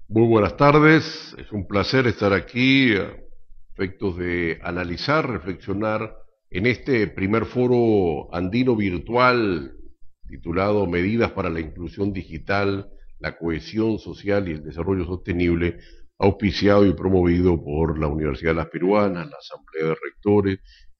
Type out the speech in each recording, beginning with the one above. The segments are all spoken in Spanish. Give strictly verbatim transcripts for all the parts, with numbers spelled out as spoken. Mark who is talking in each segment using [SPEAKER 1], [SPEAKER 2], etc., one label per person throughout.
[SPEAKER 1] Muy buenas tardes, es un placer estar aquí a efectos de analizar, reflexionar en este primer foro andino virtual titulado Medidas para la Inclusión Digital, la Cohesión Social y el Desarrollo Sostenible, auspiciado y promovido por la Universidad de las Peruanas, la Asamblea de Rectores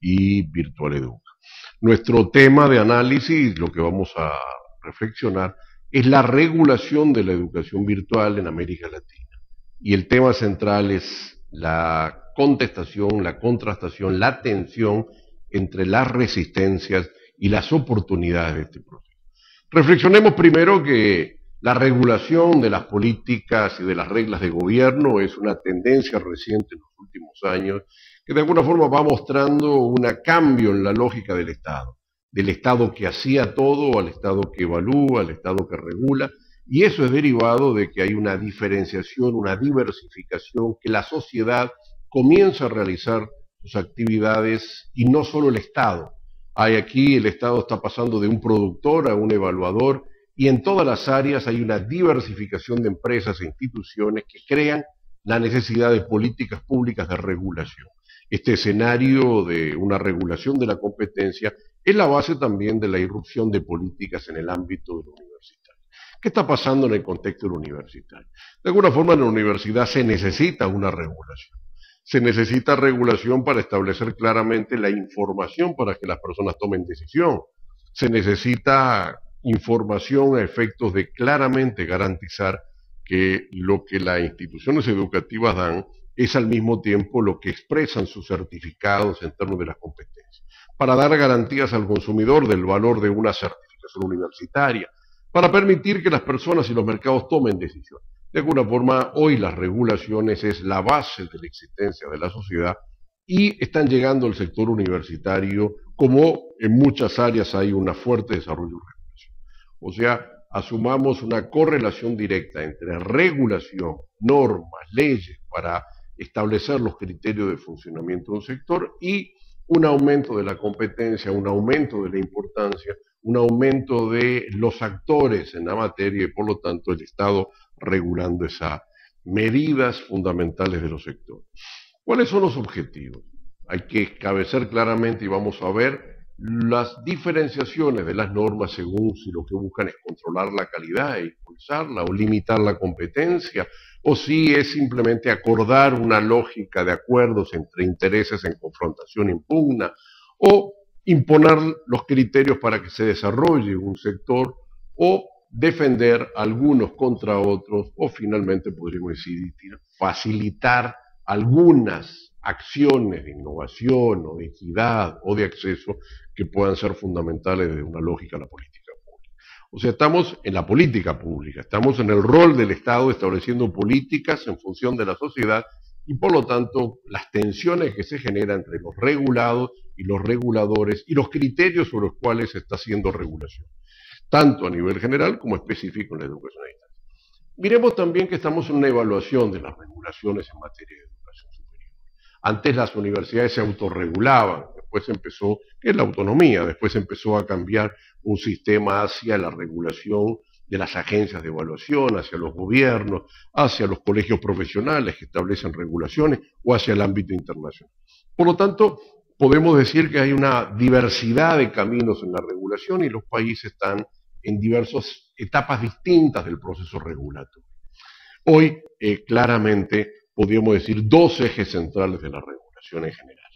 [SPEAKER 1] y Virtual Educa. Nuestro tema de análisis, lo que vamos a reflexionar, es la regulación de la educación virtual en América Latina. Y el tema central es la contestación, la contrastación, la tensión entre las resistencias y las oportunidades de este proceso. Reflexionemos primero que la regulación de las políticas y de las reglas de gobierno es una tendencia reciente en los últimos años que de alguna forma va mostrando un cambio en la lógica del Estado, del Estado que hacía todo al Estado que evalúa, al Estado que regula, y eso es derivado de que hay una diferenciación, una diversificación, que la sociedad comienza a realizar sus actividades y no solo el Estado. Hay aquí, el Estado está pasando de un productor a un evaluador y en todas las áreas hay una diversificación de empresas e instituciones que crean la necesidad de políticas públicas de regulación. Este escenario de una regulación de la competencia es la base también de la irrupción de políticas en el ámbito del universitario. ¿Qué está pasando en el contexto del universitario? De alguna forma en la universidad se necesita una regulación. Se necesita regulación para establecer claramente la información para que las personas tomen decisión. Se necesita información a efectos de claramente garantizar que lo que las instituciones educativas dan es al mismo tiempo lo que expresan sus certificados en términos de las competencias, para dar garantías al consumidor del valor de una certificación universitaria, para permitir que las personas y los mercados tomen decisiones. De alguna forma, hoy las regulaciones es la base de la existencia de la sociedad y están llegando al sector universitario como en muchas áreas hay un fuerte desarrollo de regulación. O sea, asumamos una correlación directa entre regulación, normas, leyes para establecer los criterios de funcionamiento de un sector y un aumento de la competencia, un aumento de la importancia, un aumento de los actores en la materia y por lo tanto el Estado regulando esas medidas fundamentales de los sectores. ¿Cuáles son los objetivos? Hay que establecer claramente y vamos a ver las diferenciaciones de las normas según si lo que buscan es controlar la calidad e impulsarla o limitar la competencia o si es simplemente acordar una lógica de acuerdos entre intereses en confrontación impugna o imponer los criterios para que se desarrolle un sector o defender algunos contra otros o finalmente podríamos decir facilitar algunas acciones de innovación o de equidad o de acceso que puedan ser fundamentales desde una lógica de la política pública. O sea, estamos en la política pública, estamos en el rol del Estado estableciendo políticas en función de la sociedad y por lo tanto las tensiones que se generan entre los regulados y los reguladores y los criterios sobre los cuales se está haciendo regulación, tanto a nivel general como específico en la educación a distancia. Miremos también que estamos en una evaluación de las regulaciones en materia de educación superior. Antes las universidades se autorregulaban, después empezó, que es la autonomía, después empezó a cambiar un sistema hacia la regulación de las agencias de evaluación, hacia los gobiernos, hacia los colegios profesionales que establecen regulaciones o hacia el ámbito internacional. Por lo tanto, podemos decir que hay una diversidad de caminos en la regulación y los países están en diversas etapas distintas del proceso regulatorio. Hoy, eh, claramente, podríamos decir dos ejes centrales de la regulación en general.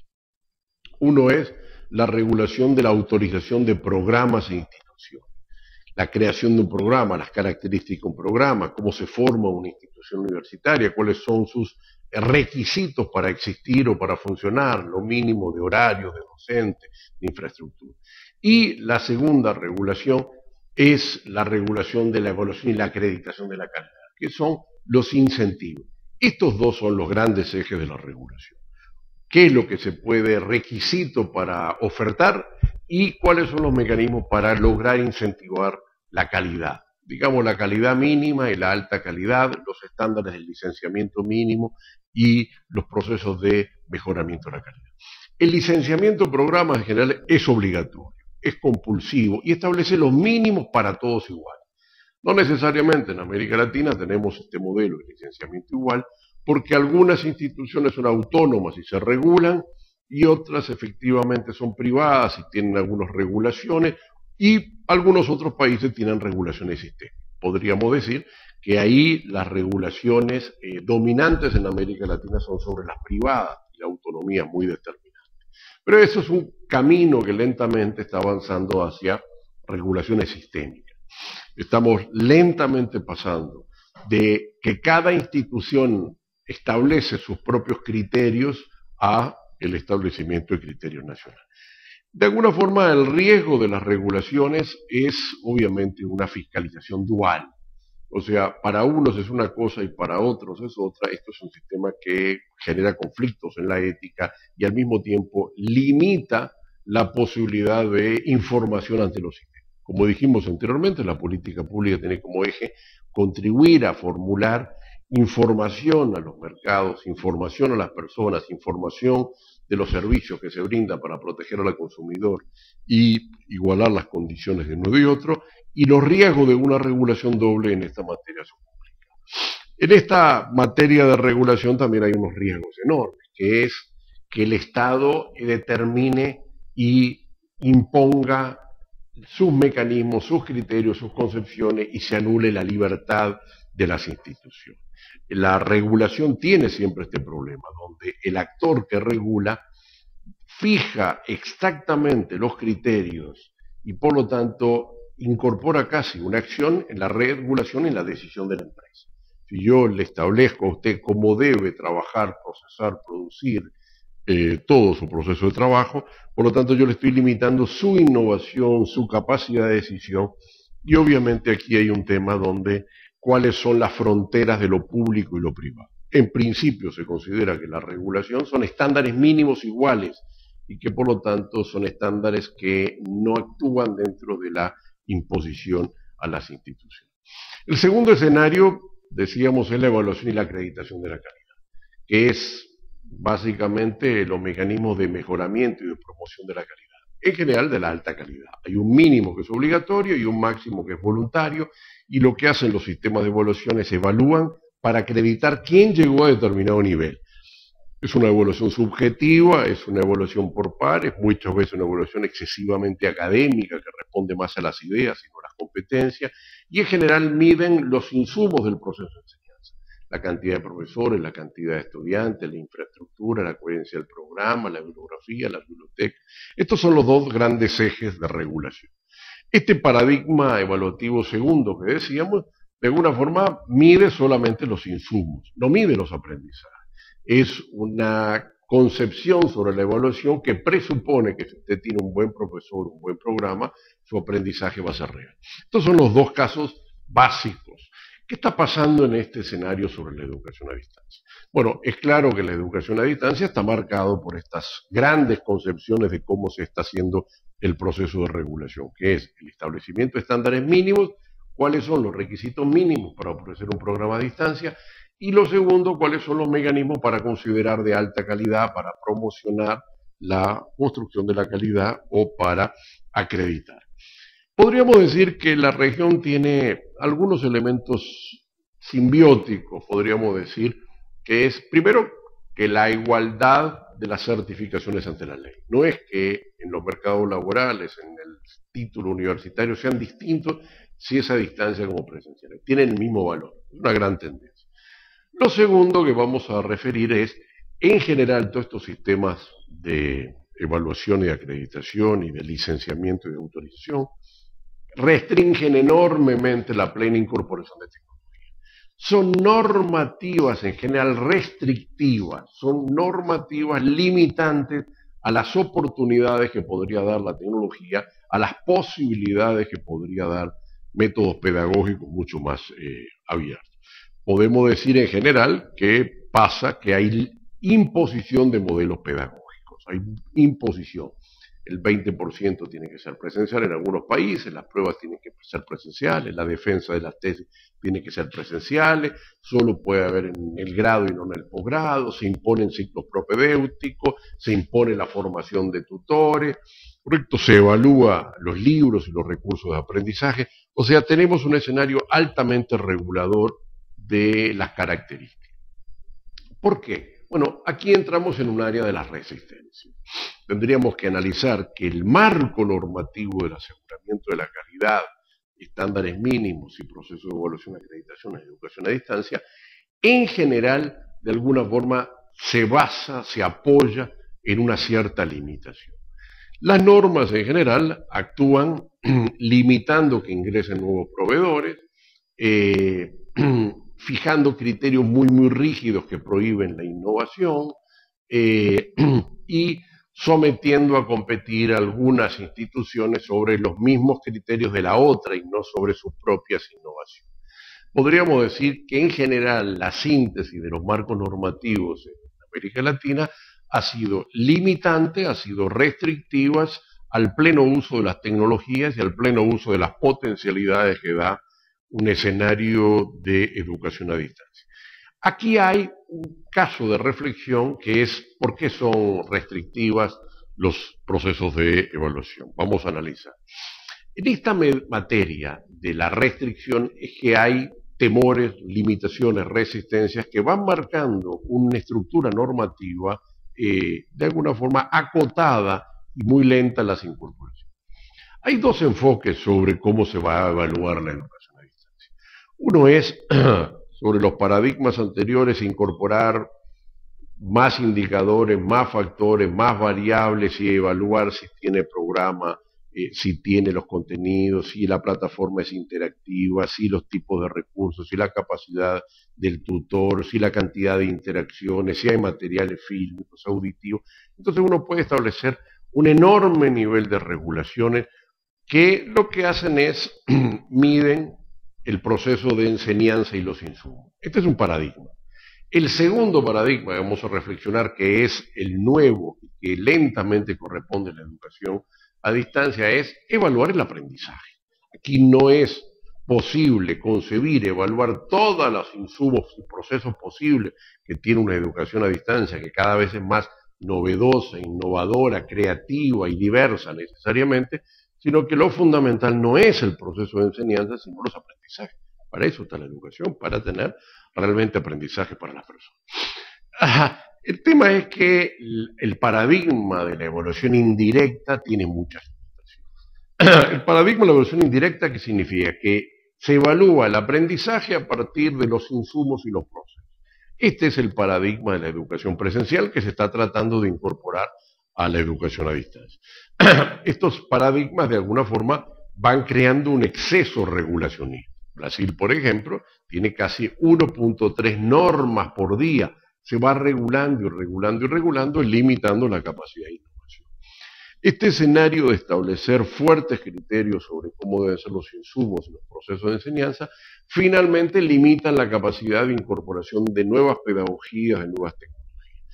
[SPEAKER 1] Uno es la regulación de la autorización de programas e instituciones, la creación de un programa, las características de un programa, cómo se forma una institución universitaria, cuáles son sus requisitos para existir o para funcionar, lo mínimo de horarios, de docentes, de infraestructura. Y la segunda regulación es la regulación de la evaluación y la acreditación de la calidad, que son los incentivos. Estos dos son los grandes ejes de la regulación. ¿Qué es lo que se puede requisito para ofertar y cuáles son los mecanismos para lograr incentivar la calidad? Digamos, la calidad mínima y la alta calidad, los estándares del licenciamiento mínimo y los procesos de mejoramiento de la calidad. El licenciamiento de programas en general es obligatorio, es compulsivo y establece los mínimos para todos iguales. No necesariamente en América Latina tenemos este modelo de licenciamiento igual, porque algunas instituciones son autónomas y se regulan, y otras efectivamente son privadas y tienen algunas regulaciones, y algunos otros países tienen regulaciones sistémicas. Podríamos decir que ahí las regulaciones eh, dominantes en América Latina son sobre las privadas y la autonomía muy determinante. Pero eso es un camino que lentamente está avanzando hacia regulaciones sistémicas. Estamos lentamente pasando de que cada institución establece sus propios criterios a el establecimiento de criterios nacionales. De alguna forma, el riesgo de las regulaciones es obviamente una fiscalización dual. O sea, para unos es una cosa y para otros es otra. Esto es un sistema que genera conflictos en la ética y al mismo tiempo limita la posibilidad de información ante los sistemas. Como dijimos anteriormente, la política pública tiene como eje contribuir a formular información a los mercados, información a las personas, información de los servicios que se brindan para proteger al consumidor y igualar las condiciones de uno y otro, y los riesgos de una regulación doble en esta materia son complicados. En esta materia de regulación también hay unos riesgos enormes, que es que el Estado determine y imponga sus mecanismos, sus criterios, sus concepciones y se anule la libertad de las instituciones. La regulación tiene siempre este problema, donde el actor que regula fija exactamente los criterios y por lo tanto incorpora casi una acción en la regulación y en la decisión de la empresa. Si yo le establezco a usted cómo debe trabajar, procesar, producir eh, todo su proceso de trabajo, por lo tanto yo le estoy limitando su innovación, su capacidad de decisión, y obviamente aquí hay un tema donde cuáles son las fronteras de lo público y lo privado. En principio se considera que la regulación son estándares mínimos iguales y que por lo tanto son estándares que no actúan dentro de la imposición a las instituciones. El segundo escenario, decíamos, es la evaluación y la acreditación de la calidad, que es básicamente los mecanismos de mejoramiento y de promoción de la calidad, en general de la alta calidad. Hay un mínimo que es obligatorio y un máximo que es voluntario, y lo que hacen los sistemas de evaluación es evalúan para acreditar quién llegó a determinado nivel. Es una evaluación subjetiva, es una evaluación por pares, muchas veces una evaluación excesivamente académica que responde más a las ideas y no a las competencias, y en general miden los insumos del proceso de enseñanza. La cantidad de profesores, la cantidad de estudiantes, la infraestructura, la coherencia del programa, la bibliografía, la biblioteca. Estos son los dos grandes ejes de regulación. Este paradigma evaluativo segundo que decíamos, de alguna forma mide solamente los insumos, no mide los aprendizajes. Es una concepción sobre la evaluación que presupone que si usted tiene un buen profesor, un buen programa, su aprendizaje va a ser real. Estos son los dos casos básicos. ¿Qué está pasando en este escenario sobre la educación a distancia? Bueno, es claro que la educación a distancia está marcado por estas grandes concepciones de cómo se está haciendo el proceso de regulación, que es el establecimiento de estándares mínimos, cuáles son los requisitos mínimos para ofrecer un programa a distancia, y lo segundo, cuáles son los mecanismos para considerar de alta calidad, para promocionar la construcción de la calidad o para acreditar. Podríamos decir que la región tiene algunos elementos simbióticos, podríamos decir, que es, primero, que la igualdad de las certificaciones ante la ley. No es que en los mercados laborales, en el título universitario, sean distintos si es a distancia como presencial. Tienen el mismo valor, es una gran tendencia. Lo segundo que vamos a referir es, en general, todos estos sistemas de evaluación y de acreditación y de licenciamiento y de autorización restringen enormemente la plena incorporación de tecnología. Son normativas en general restrictivas, son normativas limitantes a las oportunidades que podría dar la tecnología, a las posibilidades que podría dar métodos pedagógicos mucho más eh, abiertos. Podemos decir en general que pasa que hay imposición de modelos pedagógicos, hay imposición. El veinte por ciento tiene que ser presencial en algunos países, las pruebas tienen que ser presenciales, la defensa de las tesis tiene que ser presenciales, solo puede haber en el grado y no en el posgrado, se imponen ciclos propedéuticos, se impone la formación de tutores, ¿correcto? Se evalúa los libros y los recursos de aprendizaje, o sea, tenemos un escenario altamente regulador de las características. ¿Por qué? Bueno, aquí entramos en un área de las resistencias. Tendríamos que analizar que el marco normativo del aseguramiento de la calidad, estándares mínimos y procesos de evaluación, acreditación y educación a distancia, en general, de alguna forma, se basa, se apoya en una cierta limitación. Las normas en general actúan limitando que ingresen nuevos proveedores, eh, fijando criterios muy, muy rígidos que prohíben la innovación eh, y sometiendo a competir a algunas instituciones sobre los mismos criterios de la otra y no sobre sus propias innovaciones. Podríamos decir que en general la síntesis de los marcos normativos en América Latina ha sido limitante, ha sido restrictiva al pleno uso de las tecnologías y al pleno uso de las potencialidades que da un escenario de educación a distancia. Aquí hay un caso de reflexión que es por qué son restrictivas los procesos de evaluación. Vamos a analizar. En esta materia de la restricción es que hay temores, limitaciones, resistencias que van marcando una estructura normativa eh, de alguna forma acotada y muy lenta en las incorporaciones. Hay dos enfoques sobre cómo se va a evaluar la educación a distancia. Uno es sobre los paradigmas anteriores, incorporar más indicadores, más factores, más variables y evaluar si tiene programa, eh, si tiene los contenidos, si la plataforma es interactiva, si los tipos de recursos, si la capacidad del tutor, si la cantidad de interacciones, si hay materiales fílmicos, auditivos. Entonces uno puede establecer un enorme nivel de regulaciones que lo que hacen es miden el proceso de enseñanza y los insumos. Este es un paradigma. El segundo paradigma que vamos a reflexionar, que es el nuevo y que lentamente corresponde a la educación a distancia, es evaluar el aprendizaje. Aquí no es posible concebir, evaluar todos los insumos y procesos posibles que tiene una educación a distancia, que cada vez es más novedosa, innovadora, creativa y diversa necesariamente, sino que lo fundamental no es el proceso de enseñanza, sino los aprendizajes. Para eso está la educación, para tener realmente aprendizaje para las personas. Ajá. El tema es que el paradigma de la evaluación indirecta tiene muchas limitaciones. El paradigma de la evaluación indirecta, ¿qué significa? Que se evalúa el aprendizaje a partir de los insumos y los procesos. Este es el paradigma de la educación presencial que se está tratando de incorporar a la educación a distancia. Estos paradigmas de alguna forma van creando un exceso regulacionista. Brasil, por ejemplo, tiene casi uno punto tres normas por día. Se va regulando y regulando y regulando, limitando la capacidad de innovación. Este escenario de establecer fuertes criterios sobre cómo deben ser los insumos y los procesos de enseñanza, finalmente limitan la capacidad de incorporación de nuevas pedagogías, de nuevas tecnologías.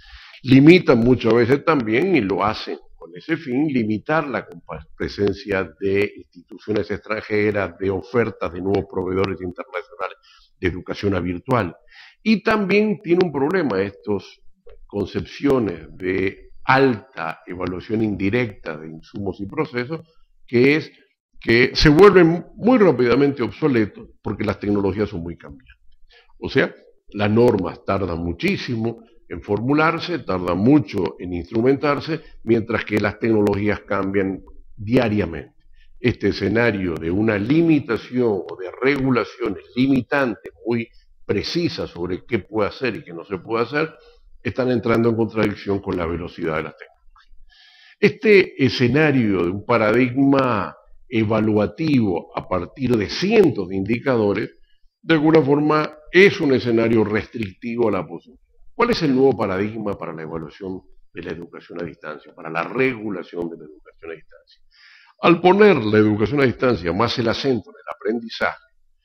[SPEAKER 1] Limitan muchas veces también, y lo hacen con ese fin, limitar la presencia de instituciones extranjeras, de ofertas de nuevos proveedores internacionales de educación virtual. Y también tiene un problema estas concepciones de alta evaluación indirecta de insumos y procesos, que es que se vuelven muy rápidamente obsoletos porque las tecnologías son muy cambiantes. O sea, las normas tardan muchísimo en formularse, tardan mucho en instrumentarse, mientras que las tecnologías cambian diariamente. Este escenario de una limitación o de regulaciones limitantes muy precisas sobre qué puede hacer y qué no se puede hacer, están entrando en contradicción con la velocidad de las tecnologías. Este escenario de un paradigma evaluativo a partir de cientos de indicadores, de alguna forma es un escenario restrictivo a la posibilidad. ¿Cuál es el nuevo paradigma para la evaluación de la educación a distancia, para la regulación de la educación a distancia? Al poner la educación a distancia más el acento en el aprendizaje,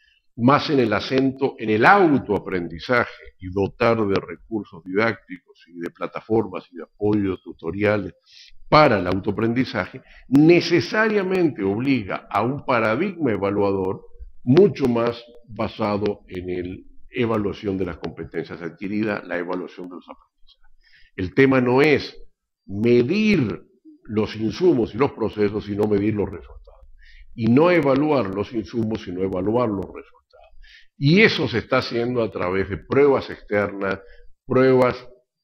[SPEAKER 1] más en el acento en el autoaprendizaje y dotar de recursos didácticos y de plataformas y de apoyos tutoriales para el autoaprendizaje, necesariamente obliga a un paradigma evaluador mucho más basado en la evaluación de las competencias adquiridas, la evaluación de los aprendizajes. El tema no es medir los insumos y los procesos, sino medir los resultados. Y no evaluar los insumos, sino evaluar los resultados. Y eso se está haciendo a través de pruebas externas, pruebas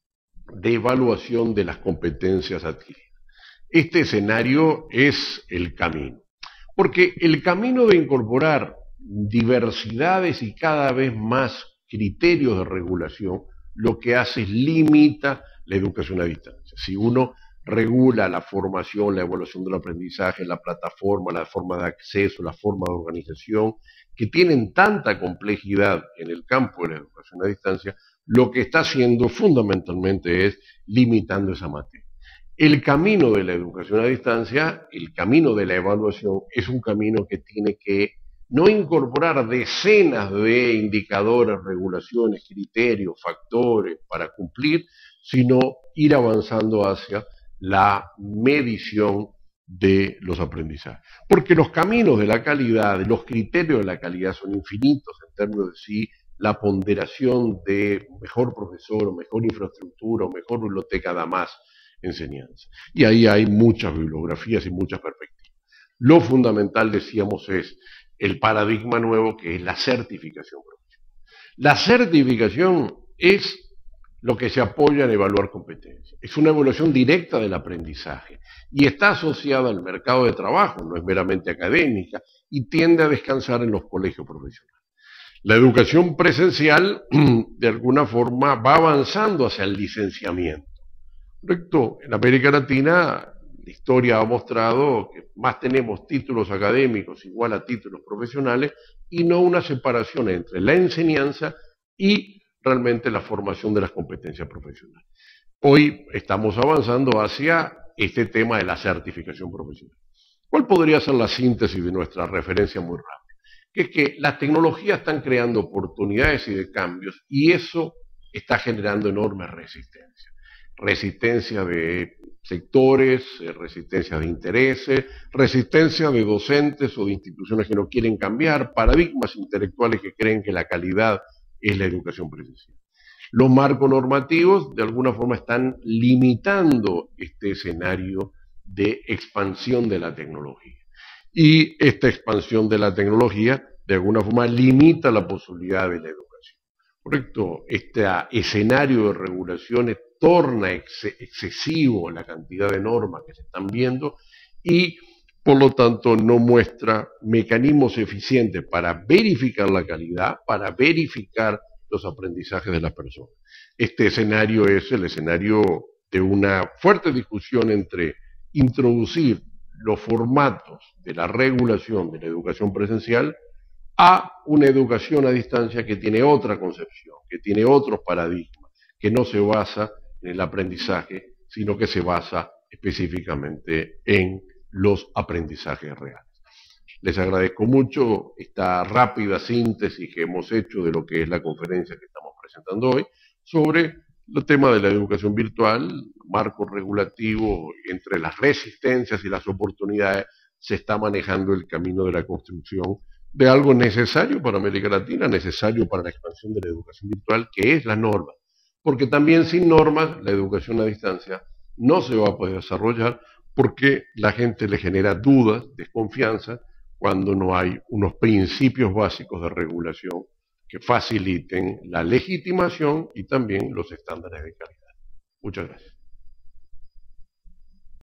[SPEAKER 1] de evaluación de las competencias adquiridas. Este escenario es el camino. Porque el camino de incorporar diversidades y cada vez más criterios de regulación, lo que hace es limita la educación a distancia. Si uno regula la formación, la evaluación del aprendizaje, la plataforma, la forma de acceso, la forma de organización, que tienen tanta complejidad en el campo de la educación a distancia, lo que está haciendo fundamentalmente es limitando esa materia. El camino de la educación a distancia, el camino de la evaluación, es un camino que tiene que no incorporar decenas de indicadores, regulaciones, criterios, factores para cumplir, sino ir avanzando hacia la medición de los aprendizajes. Porque los caminos de la calidad, los criterios de la calidad son infinitos en términos de si la ponderación de mejor profesor, o mejor infraestructura, o mejor biblioteca da más enseñanza. Y ahí hay muchas bibliografías y muchas perspectivas. Lo fundamental, decíamos, es el paradigma nuevo, que es la certificación profesional. La certificación es lo que se apoya en evaluar competencias. Es una evaluación directa del aprendizaje y está asociada al mercado de trabajo, no es meramente académica, y tiende a descansar en los colegios profesionales. La educación presencial, de alguna forma, va avanzando hacia el licenciamiento. ¿Correcto? En América Latina, la historia ha mostrado que más tenemos títulos académicos igual a títulos profesionales y no una separación entre la enseñanza y realmente la formación de las competencias profesionales. Hoy estamos avanzando hacia este tema de la certificación profesional. ¿Cuál podría ser la síntesis de nuestra referencia muy rápida? Que es que las tecnologías están creando oportunidades y de cambios y eso está generando enormes resistencias. Resistencia de sectores, resistencia de intereses, resistencia de docentes o de instituciones que no quieren cambiar, paradigmas intelectuales que creen que la calidad es la educación presencial. Los marcos normativos de alguna forma están limitando este escenario de expansión de la tecnología. Y esta expansión de la tecnología de alguna forma limita la posibilidad de la educación. ¿Correcto? Este escenario de regulaciones torna ex excesivo la cantidad de normas que se están viendo y por lo tanto no muestra mecanismos eficientes para verificar la calidad, para verificar los aprendizajes de las personas. Este escenario es el escenario de una fuerte discusión entre introducir los formatos de la regulación de la educación presencial a una educación a distancia que tiene otra concepción, que tiene otros paradigmas, que no se basa en el aprendizaje, sino que se basa específicamente en los aprendizajes reales. Les agradezco mucho esta rápida síntesis que hemos hecho de lo que es la conferencia que estamos presentando hoy sobre el tema de la educación virtual, marco regulativo, entre las resistencias y las oportunidades, se está manejando el camino de la construcción de algo necesario para América Latina, necesario para la expansión de la educación virtual, que es la norma. Porque también sin normas, la educación a distancia no se va a poder desarrollar porque la gente le genera dudas, desconfianza, cuando no hay unos principios básicos de regulación que faciliten la legitimación y también los estándares de calidad. Muchas gracias.